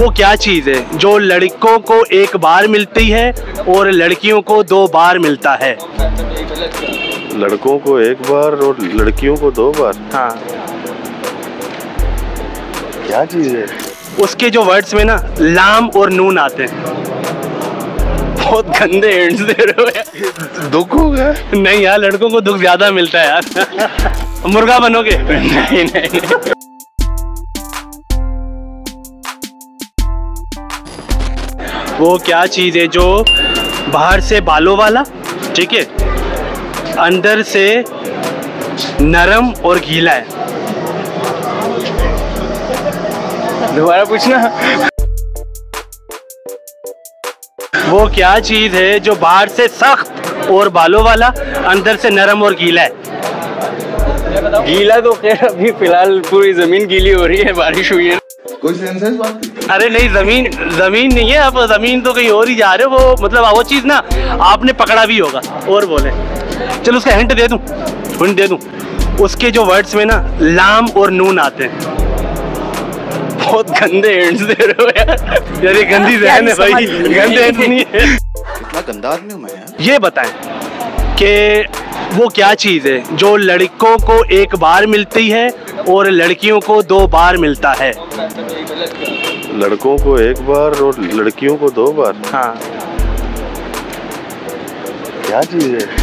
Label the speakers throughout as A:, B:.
A: वो क्या चीज़ है जो लड़कों को एक बार मिलती है और लड़कियों को 2 बार मिलता है?
B: लड़कों को एक बार और लड़कियों को 2 बार?
A: हाँ।
B: क्या चीज़ है?
A: उसके जो वर्ड्स में ना लाम और नून आते हैं। बहुत गंदे एंड्स दे रहे हो यार।
B: दुख होगा?
A: नहीं यार, लड़कों को दुख ज्यादा मिलता है यार। मुर्गा बनोगे? नहीं नहीं। वो क्या चीज है जो बाहर से बालों वाला, ठीक है, अंदर से नरम और गीला है?
C: दोबारा पूछना।
A: वो क्या चीज है जो बाहर से सख्त और बालों वाला, अंदर से नरम और गीला है?
C: गीला तो खैर अभी फिलहाल पूरी जमीन गीली हो रही है, बारिश हुई है।
B: कोई सेंस है इस बात की?
A: अरे नहीं, जमीन नहीं है, आप जमीन तो कहीं और ही जा रहे हो। वो मतलब वो चीज ना आपने पकड़ा भी होगा। और बोले, चलो उसका हिंट दे दूं। उसके जो वर्ड्स में ना लाम और नून आते हैं। बहुत गंदे एंड्स दे रहे हो यार। यार ये गंदी जहन है भाई, गंदे एंड्स नहीं है।
B: कितना गंदा आदमी हूं मैं यार।
A: ये बताएं कि वो क्या चीज़ है जो लड़कों को एक बार मिलती है और लड़कियों को 2 बार मिलता है?
B: लड़कों को एक बार और लड़कियों को 2 बार?
A: हाँ।
B: क्या चीज़ है?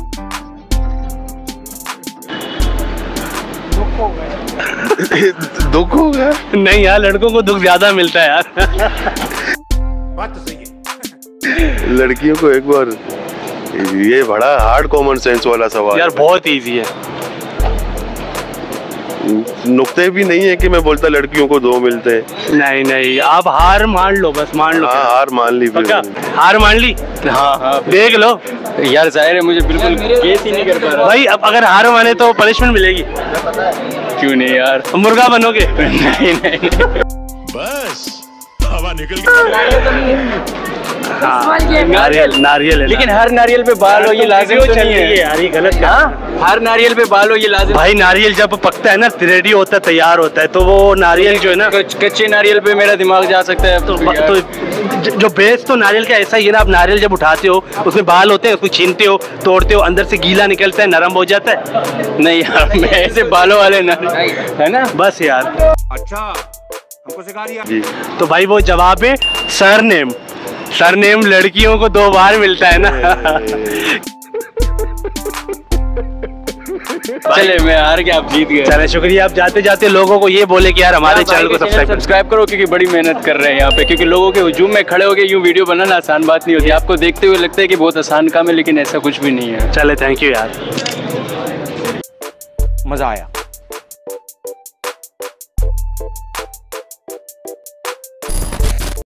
B: दुख होगा?
A: नहीं यार, लड़कों को दुख ज्यादा मिलता है यार।
D: बात तो सही है।
B: लड़कियों को एक बार? ये बड़ा हार्ड कॉमन सेंस वाला सवाल
A: यार, बहुत इजी है।
B: नुक्ते भी नहीं है कि मैं बोलता लड़कियों को 2 मिलते हैं।
A: नहीं, आप हार मान लो, बस मान लो।
B: हाँ, हार मान ली।
A: पक्का हार मान ली?
C: हाँ
A: देख लो
C: यार, जाहिर है मुझे बिल्कुल केस ही नहीं कर पा रहा
A: भाई। अब अगर हार माने तो पनिशमेंट मिलेगी।
C: क्यों नहीं यार?
A: मुर्गा बनोगे?
C: नहीं।
D: बस हवा निकल गई।
A: हाँ, नारियल है।
C: लेकिन हर नारियल पे बाल हो ये लाजिम तो नहीं है
A: यार, ये गलत।
C: हाँ, हर नारियल पे बाल हो ये लाजिम।
A: भाई नारियल जब पकता है ना, रेडी होता है, तैयार होता है, तो वो नारियल जो है ना,
C: कच्चे नारियल पे मेरा दिमाग जा सकता है।
A: तो जो बेस तो नारियल का ऐसा ही है ना। आप नारियल जब उठाते हो उसमें बाल होते हैं, उसको छीनते हो, तोड़ते हो, अंदर से गीला निकलता है, नरम हो जाता है।
C: नहीं यार, मैं ऐसे बालों वाले नारियल है ना।
A: बस यार।
D: अच्छा, हमको सिखा दिया।
A: तो भाई वो जवाब है सरनेम लड़कियों को 2 बार मिलता है ना।
C: चले, मैं हार गया, आप जीत गए।
A: चले, शुक्रिया। आप जाते जाते लोगों को ये बोले कि यार हमारे चैनल को
C: सब्सक्राइब करो, क्योंकि बड़ी मेहनत कर रहे हैं यहाँ पे। क्योंकि लोगों के हुजूम में खड़े होकर यूं वीडियो बनाना आसान बात नहीं होती। आपको देखते हुए लगता है कि बहुत आसान काम है, लेकिन ऐसा कुछ भी नहीं है।
A: चले, थैंक यू यार,
D: मजा आया।